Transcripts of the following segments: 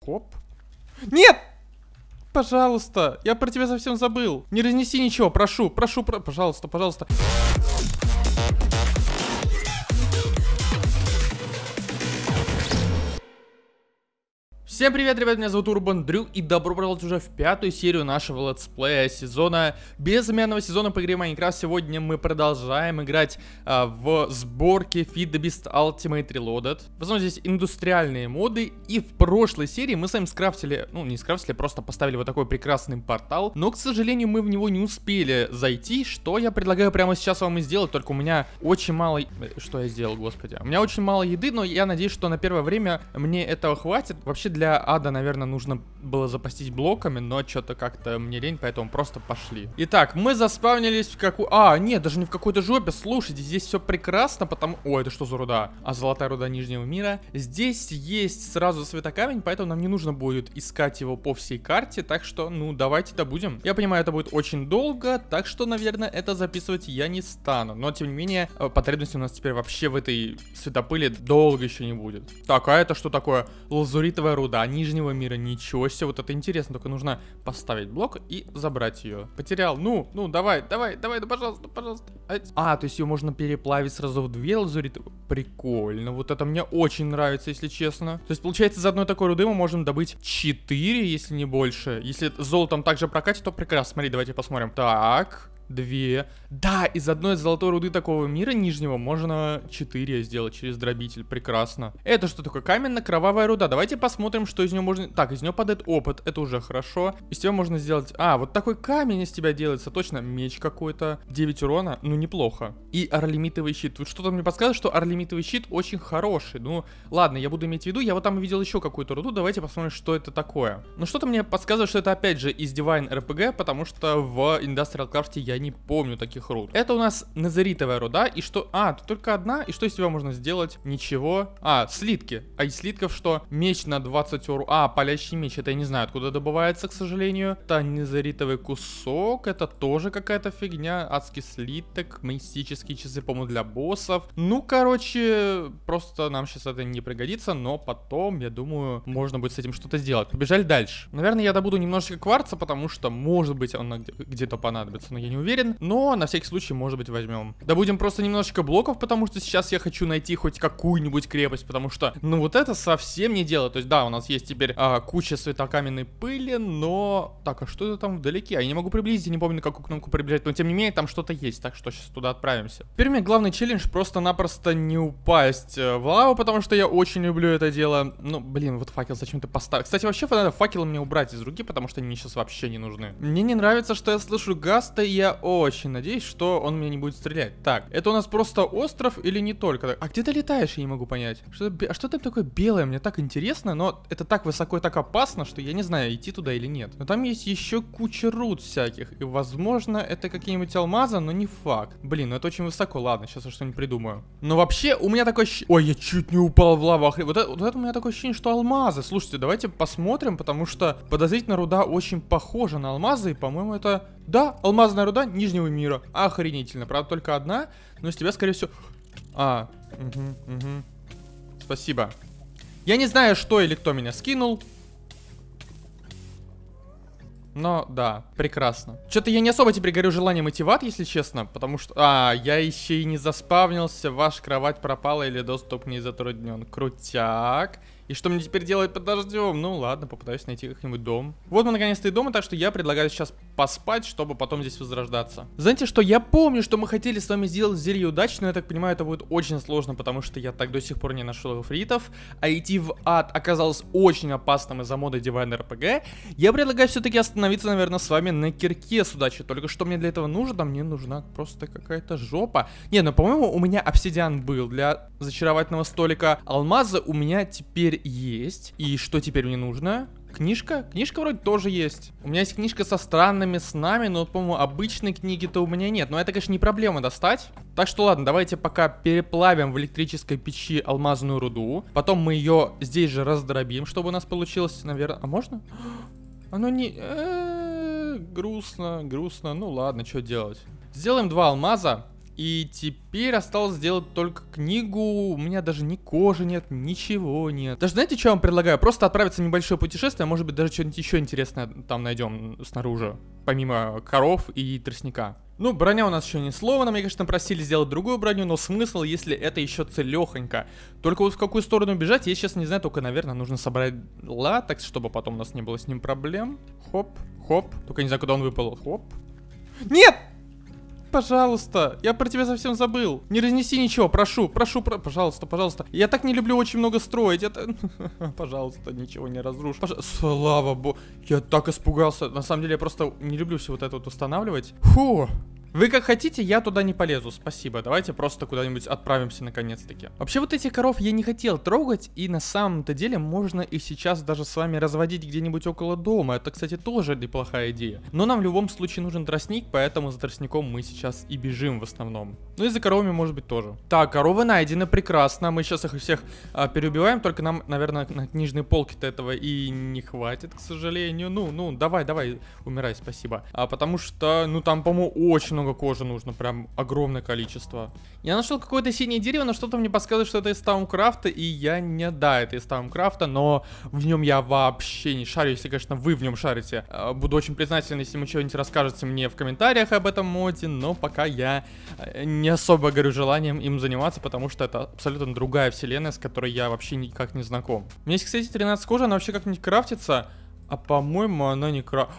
Коп? Нет! Пожалуйста, я про тебя совсем забыл. Не разнеси ничего, прошу, пожалуйста, пожалуйста. Всем привет, ребят, меня зовут Урбан Дрю, и добро пожаловать уже в пятую серию нашего летсплея сезона, безымянного сезона по игре Майнкрафт. Сегодня мы продолжаем играть в сборке Feed the Beast Ultimate Reloaded. В основном здесь индустриальные моды, и в прошлой серии мы с вами скрафтили, ну не скрафтили, просто поставили вот такой прекрасный портал, но, к сожалению, мы в него не успели зайти, что я предлагаю прямо сейчас вам и сделать, только у меня очень мало... Что я сделал, господи? У меня очень мало еды, но я надеюсь, что на первое время мне этого хватит. Вообще для ада, наверное, нужно было запастись блоками, но что-то как-то мне лень, поэтому просто пошли. Итак, мы заспавнились в какую... нет, даже не в какой-то жопе. Слушайте, здесь все прекрасно, потому... О, это что за руда? Золотая руда Нижнего мира. Здесь есть сразу светокамень, поэтому нам не нужно будет искать его по всей карте, так что, ну, давайте добудем. Я понимаю, это будет очень долго, так что, наверное, это записывать я не стану. Но, тем не менее, потребности у нас теперь вообще в этой светопыли долго еще не будет. Так, а это что такое? Лазуритовая руда Нижнего мира, ничего себе, вот это интересно, только нужно поставить блок и забрать ее. Потерял, ну, давай, ну, пожалуйста. То есть ее можно переплавить сразу в две лазуриты. Прикольно, вот это мне очень нравится, если честно. То есть, получается, из одной такой руды мы можем добыть 4, если не больше. Если золотом также прокатит, то прекрасно. Смотри, давайте посмотрим. Так... 2. Да, из одной золотой руды такого мира нижнего можно 4 сделать через дробитель. Прекрасно. Это что такое? Каменно-кровавая руда. Давайте посмотрим, что из нее можно... Так, из нее падает опыт. Это уже хорошо. Из тебя можно сделать... вот такой камень из тебя делается. Точно, меч какой-то. 9 урона. Ну, неплохо. И орлимитовый щит. Тут что-то мне подсказывает, что орлимитовый щит очень хороший. Ну, ладно, я буду иметь в виду. Я вот там видел еще какую-то руду. Давайте посмотрим, что это такое. Ну, что-то мне подсказывает, что это опять же из Divine RPG, потому что в Industrial Craft я не помню таких руд. Это у нас назаритовая руда. И что... тут только одна. И что из тебя можно сделать? Ничего. Слитки. А из слитков что? Меч на 20 урона. Палящий меч. Это я не знаю, откуда добывается, к сожалению. Это назаритовый кусок. Это тоже какая-то фигня. Адский слиток. Мистические часы, по-моему, для боссов. Ну, короче, просто нам сейчас это не пригодится. Но потом, я думаю, можно будет с этим что-то сделать. Побежали дальше. Наверное, я добуду немножечко кварца, потому что, может быть, он где-то понадобится. Но я не уверен, но на всякий случай, может быть, возьмем. Добудем просто немножечко блоков, потому что сейчас я хочу найти хоть какую-нибудь крепость, потому что, ну, вот это совсем не дело. То есть, да, у нас есть теперь куча светокаменной пыли, но... Так, а что это там вдалеке? Я не могу приблизить, я не помню, на какую кнопку приближать, но, тем не менее, там что-то есть, так что сейчас туда отправимся. Теперь у меня главный челлендж просто-напросто не упасть в лаву, потому что я очень люблю это дело. Ну, блин, вот факел зачем ты поставил? Кстати, вообще, надо факелы мне убрать из руки, потому что они мне сейчас вообще не нужны. Мне не нравится, что я слышу Гаста, и я очень надеюсь, что он меня не будет стрелять. Так, это у нас просто остров или не только? А где ты летаешь, я не могу понять. Что там такое белое? Мне так интересно, но это так высоко и так опасно, что я не знаю, идти туда или нет. Но там есть еще куча руд всяких, и возможно это какие-нибудь алмазы, но не факт. Блин, ну это очень высоко, ладно, сейчас я что-нибудь придумаю. Но вообще у меня такое ощущение... Ой, я чуть не упал в лаву. Вот это у меня такое ощущение, что алмазы. Слушайте, давайте посмотрим, потому что подозрительно руда очень похожа на алмазы, и, по-моему, это... Да, алмазная руда Нижнего мира. Охренительно. Правда, только одна, но с тебя, скорее всего... Спасибо. Я не знаю, что или кто меня скинул. Но, да, прекрасно. Что-то я не особо теперь горю желанием идти в ад, если честно, потому что... я еще и не заспавнился, ваша кровать пропала или доступ к ней затруднен. Крутяк. И что мне теперь делать под дождем? Ну ладно, попытаюсь найти как-нибудь дом. Вот мы наконец-то и дома, так что я предлагаю сейчас поспать, чтобы потом здесь возрождаться. Знаете что, я помню, что мы хотели с вами сделать зелье удачи, но я так понимаю, это будет очень сложно, потому что я так до сих пор не нашел эфритов. А идти в ад оказалось очень опасным из-за мода Divine RPG. Я предлагаю все-таки остановиться, наверное, с вами на кирке с удачей. Только что мне для этого нужно? Мне нужна просто какая-то жопа. Не, ну по-моему, у меня обсидиан был для зачаровательного столика. Алмазы у меня теперь есть. И что теперь мне нужно? Книжка? Книжка вроде тоже есть. У меня есть книжка со странными снами, но, по-моему, обычной книги-то у меня нет. Но это, конечно, не проблема достать. Так что, ладно, давайте пока переплавим в электрической печи алмазную руду. Потом мы ее здесь же раздробим, чтобы у нас получилось, наверное... А можно? Оно не... грустно. Ну ладно, что делать. Сделаем 2 алмаза. И теперь осталось сделать только книгу. У меня даже ни кожи нет, ничего нет. Даже знаете, что я вам предлагаю? Просто отправиться в небольшое путешествие, а может быть даже что-нибудь еще интересное там найдем снаружи. Помимо коров и тростника. Ну, броня у нас еще не сломана, мне, конечно, просили сделать другую броню, но смысл, если это еще целехонько. Только вот в какую сторону бежать, я сейчас не знаю, только, наверное, нужно собрать латекс, чтобы потом у нас не было с ним проблем. Хоп, хоп, только не знаю, куда он выпал. Хоп. Нет! Пожалуйста, я про тебя совсем забыл. Не разнеси ничего, прошу, пожалуйста, пожалуйста. Я так не люблю очень много строить. Это... Пожалуйста, ничего не разрушь. Слава богу, я так испугался. На самом деле, я просто не люблю все вот это вот устанавливать. Фу. Вы как хотите, я туда не полезу, спасибо. Давайте просто куда-нибудь отправимся наконец-таки. Вообще вот этих коров я не хотел трогать, и на самом-то деле можно их сейчас даже с вами разводить где-нибудь около дома. Это, кстати, тоже неплохая идея. Но нам в любом случае нужен тростник, поэтому за тростником мы сейчас и бежим в основном. Ну и за коровами, может быть, тоже. Так, коровы найдены, прекрасно. Мы сейчас их всех переубиваем, только нам, наверное, на книжной полке-то этого и не хватит, к сожалению. Ну, давай, умирай, спасибо. Потому что, ну, там, по-моему, очень много кожи нужно, прям огромное количество. Я нашел какое-то синее дерево, но что-то мне подсказывает, что это из Таумкрафта, и я не, да, это из Таумкрафта, но в нем я вообще не шарю, если, конечно, вы в нем шарите. Буду очень признателен, если вы что-нибудь расскажете мне в комментариях об этом моде, но пока я не особо горю желанием им заниматься, потому что это абсолютно другая вселенная, с которой я вообще никак не знаком. У меня есть, кстати, 13 кожи, она вообще как-нибудь крафтится, а по-моему она не крафтится.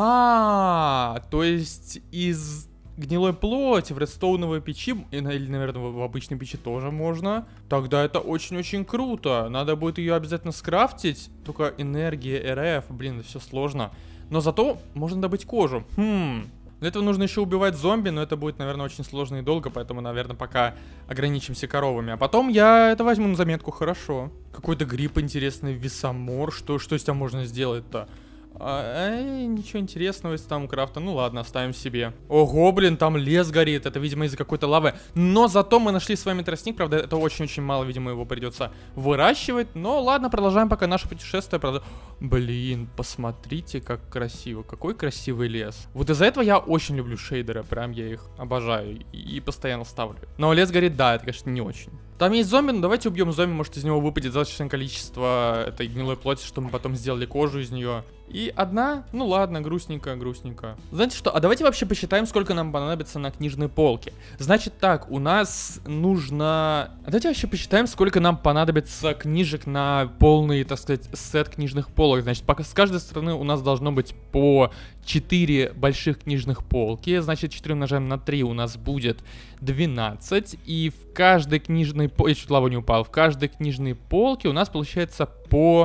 То есть из гнилой плоти в редстоуновой печи, или, наверное, в обычной печи тоже можно. Тогда это очень-очень круто. Надо будет ее обязательно скрафтить. Только энергия, РФ, блин, это все сложно. Но зато можно добыть кожу. Для этого нужно еще убивать зомби, но это будет, наверное, очень сложно и долго, поэтому, наверное, пока ограничимся коровами. А потом я это возьму на заметку, хорошо. Какой-то гриб интересный, весомор, что с тебя можно сделать-то? Ничего интересного из Таумкрафта. Ну ладно, оставим себе. Ого, блин, там лес горит. Это, видимо, из-за какой-то лавы. Но зато мы нашли с вами тростник. Правда, это очень-очень мало, видимо, его придется выращивать. Но ладно, продолжаем пока наше путешествие. Правда... Блин, посмотрите, как красиво. Какой красивый лес. Вот из-за этого я очень люблю шейдеры. Прям я их обожаю и постоянно ставлю. Но лес горит, да, это, конечно, не очень. Там есть зомби, но давайте убьем зомби, может из него выпадет достаточное количество этой гнилой плоти, чтобы мы потом сделали кожу из нее. И одна, ну ладно, грустненько. Знаете что, а давайте вообще посчитаем, сколько нам понадобится на книжной полке. Значит так, у нас нужно... давайте вообще посчитаем, сколько нам понадобится книжек на полный, так сказать, сет книжных полок. Значит, пока с каждой стороны у нас должно быть по 4 больших книжных полки. Значит, 4 умножаем на 3 у нас будет 12. И в каждой книжной полке... Я чуть лаву не упал. В каждой книжной полке у нас получается по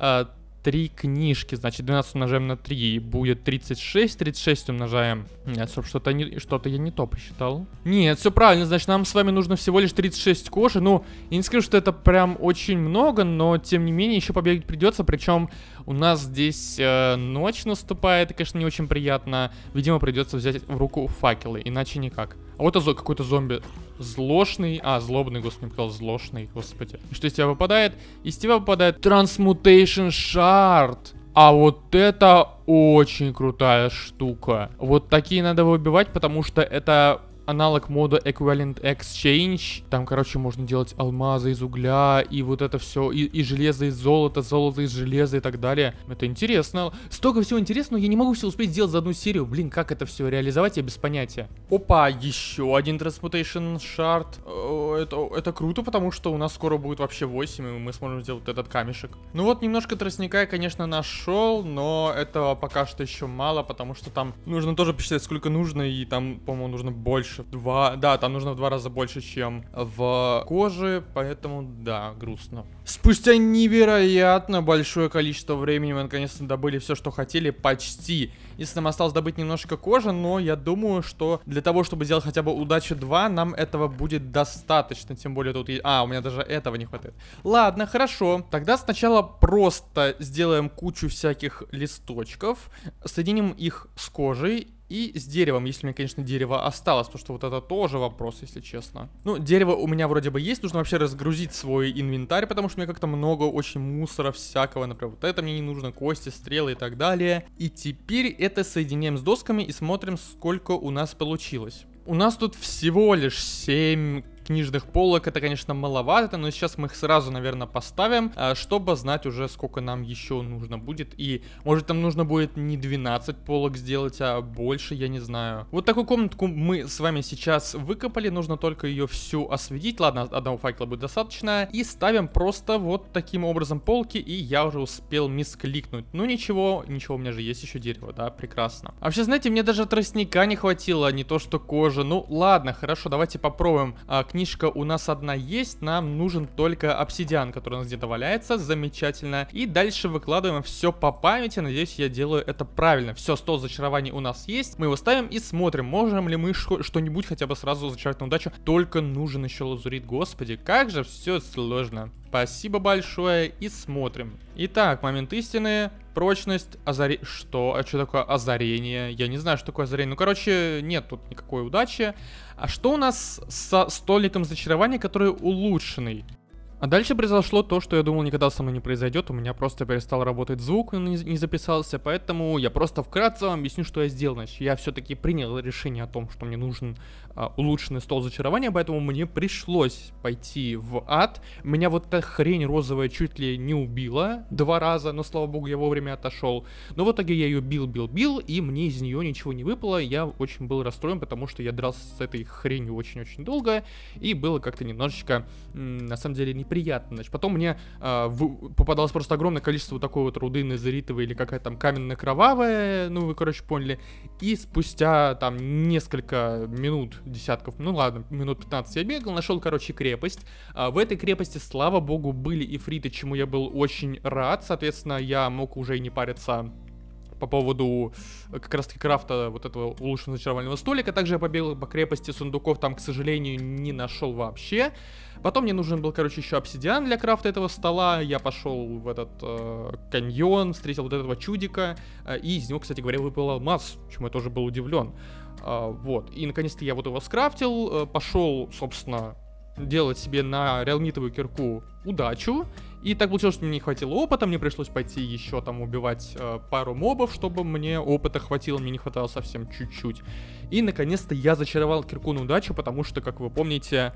3 книжки. Значит, 12 умножаем на 3 будет 36. 36 умножаем... Нет, что-то я не то посчитал. Нет, все правильно. Значит, нам с вами нужно всего лишь 36 кожи. Ну, я не скажу, что это прям очень много, но, тем не менее, еще побегать придется. Причем у нас здесь ночь наступает. И, конечно, не очень приятно. Видимо, придется взять в руку факелы. Иначе никак. А вот какой-то зомби злошный. Злобный, господи, сказал злошный, господи. И что из тебя выпадает? Из тебя выпадает Transmutation Shard. А вот это очень крутая штука. Вот такие надо выбивать, потому что это аналог мода Equivalent Exchange. Там, короче, можно делать алмазы из угля, и вот это все, и железо из золота, золото из железа и так далее. Это интересно. Столько всего интересного, я не могу все успеть сделать за одну серию. Блин, как это все реализовать, я без понятия. Опа, еще один Transmutation Shard. Это круто, потому что у нас скоро будет вообще 8, и мы сможем сделать этот камешек. Ну вот, немножко тростника я, конечно, нашел, но этого пока что еще мало, потому что там нужно тоже посчитать, сколько нужно, и там, по-моему, нужно больше. Да, там нужно в 2 раза больше, чем в коже, поэтому, да, грустно. Спустя невероятно большое количество времени мы наконец-то добыли все, что хотели, почти. Если нам осталось добыть немножко кожи, но я думаю, что для того, чтобы сделать хотя бы удачу 2, нам этого будет достаточно. Тем более тут есть... у меня даже этого не хватает. Ладно, хорошо. Тогда сначала просто сделаем кучу всяких листочков, соединим их с кожей и с деревом, если у меня, конечно, дерево осталось, то что вот это тоже вопрос, если честно. Ну, дерево у меня вроде бы есть, нужно вообще разгрузить свой инвентарь, потому что у меня как-то много очень мусора всякого, например, вот это мне не нужно, кости, стрелы и так далее. И теперь это соединяем с досками и смотрим, сколько у нас получилось. У нас тут всего лишь 7 книжных полок, это, конечно, маловато, но сейчас мы их сразу, наверное, поставим, чтобы знать уже, сколько нам еще нужно будет. И, может, нам нужно будет не 12 полок сделать, а больше, я не знаю. Вот такую комнатку мы с вами сейчас выкопали, нужно только ее всю осветить. Ладно, одного факела будет достаточно. И ставим просто вот таким образом полки, и я уже успел мискликнуть. Ну ничего, у меня же есть еще дерево, да, прекрасно. А вообще, знаете, мне даже тростника не хватило, не то что кожи. Ну ладно, хорошо, давайте попробуем. Книжка у нас одна есть, нам нужен только обсидиан, который у нас где-то валяется, замечательно. И дальше выкладываем все по памяти, надеюсь, я делаю это правильно. Все, стол зачарований у нас есть, мы его ставим и смотрим, можем ли мы что-нибудь хотя бы сразу зачаровать на удачу. Только нужен еще лазурит, господи, как же все сложно. Спасибо большое и смотрим. Итак, момент истины, прочность, Что? А что такое озарение? Я не знаю, что такое озарение. Ну, короче, нет тут никакой удачи. А что у нас со столиком зачарования, который улучшенный? А дальше произошло то, что я думал никогда со мной не произойдет. У меня просто перестал работать звук, он не записался. Поэтому я просто вкратце вам объясню, что я сделал. Значит, я все-таки принял решение о том, что мне нужен улучшенный стол зачарования. Поэтому мне пришлось пойти в ад. Меня вот эта хрень розовая чуть ли не убила 2 раза. Но, слава богу, я вовремя отошел. Но в итоге я ее бил. И мне из нее ничего не выпало. Я очень был расстроен, потому что я дрался с этой хренью очень-очень долго. И было как-то немножечко, на самом деле, неприятно. Значит, потом мне попадалось просто огромное количество вот такой вот руды незеритовой или какая-то там каменно-кровавая, ну вы, короче, поняли. И спустя там несколько минут, десятков, ну ладно, минут 15 я бегал, нашел, короче, крепость. В этой крепости, слава богу, были ифриты, чему я был очень рад. Соответственно, я мог уже и не париться по поводу как раз таки крафта вот этого улучшенного зачаровального столика. Также я побегал по крепости сундуков, там, к сожалению, не нашел вообще. Потом мне нужен был, короче, еще обсидиан для крафта этого стола. Я пошел в этот каньон, встретил вот этого чудика, и из него, кстати говоря, выпал алмаз, чему я тоже был удивлен. Вот, и наконец-то я вот его скрафтил, пошел, собственно, делать себе на реалмитовую кирку удачу. И так получилось, что мне не хватило опыта, мне пришлось пойти еще там убивать пару мобов, чтобы мне опыта хватило, мне не хватало совсем чуть-чуть. И наконец-то я зачаровал кирку на удачу, потому что, как вы помните,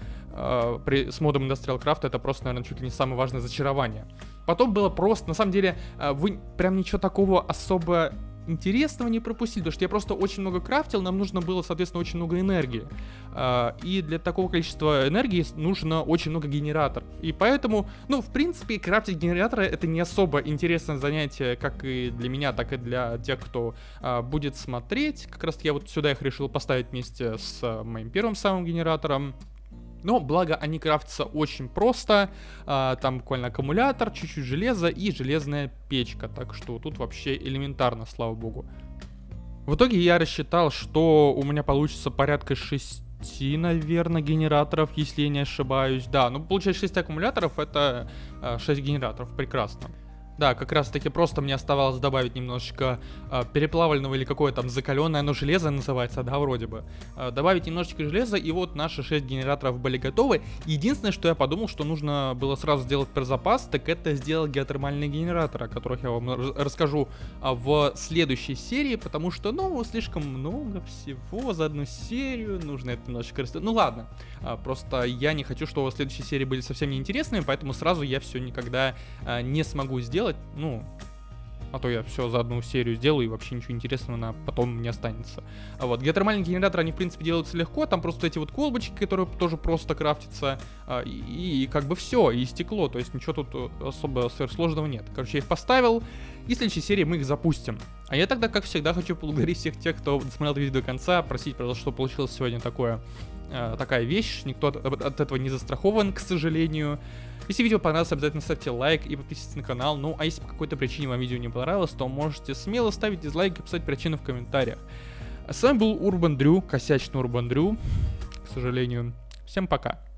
с модом Industrial Craft это просто, наверное, чуть ли не самое важное зачарование. Потом было просто, на самом деле, вы прям ничего такого особо интересного не пропустили, потому что я просто очень много крафтил, нам нужно было, соответственно, очень много энергии. И для такого количества энергии нужно очень много генераторов. И поэтому, ну, в принципе, крафтить генераторы — это не особо интересное занятие, как и для меня, так и для тех, кто будет смотреть. Как раз я вот сюда их решил поставить вместе с моим первым самым генератором. Но, благо, они крафтятся очень просто. Там буквально аккумулятор, чуть-чуть железа и железная печка. Так что тут вообще элементарно, слава богу. В итоге я рассчитал, что у меня получится порядка 6, наверное, генераторов, если я не ошибаюсь. Да, ну получается 6 аккумуляторов, это 6 генераторов, прекрасно. Да, как раз таки просто мне оставалось добавить немножечко переплавленного или какое там закаленное, оно железо называется, да, вроде бы. Добавить немножечко железа, и вот наши 6 генераторов были готовы. Единственное, что я подумал, что нужно было сразу сделать про запас, так это сделать геотермальные генераторы, о которых я вам расскажу в следующей серии, потому что, ну, слишком много всего за одну серию, нужно это немножечко... Ну ладно, просто я не хочу, чтобы следующие серии были совсем неинтересными, поэтому сразу я все никогда не смогу сделать. Ну, а то я все за одну серию сделаю и вообще ничего интересного на потом не останется. Вот, геотермальные генераторы, они в принципе делаются легко, там просто эти вот колбочки, которые тоже просто крафтятся, и как бы все, и стекло, то есть ничего тут особо сверхсложного нет. Короче, я их поставил, и в следующей серии мы их запустим. А я тогда, как всегда, хочу поблагодарить всех тех, кто досмотрел это видео до конца, просить, пожалуйста, что получилось сегодня такая вещь, никто от этого не застрахован, к сожалению. Если видео понравилось, обязательно ставьте лайк и подписывайтесь на канал. Ну, а если по какой-то причине вам видео не понравилось, то можете смело ставить дизлайк и писать причину в комментариях. А с вами был Урбан Дрю, косячный Урбан Дрю, к сожалению. Всем пока.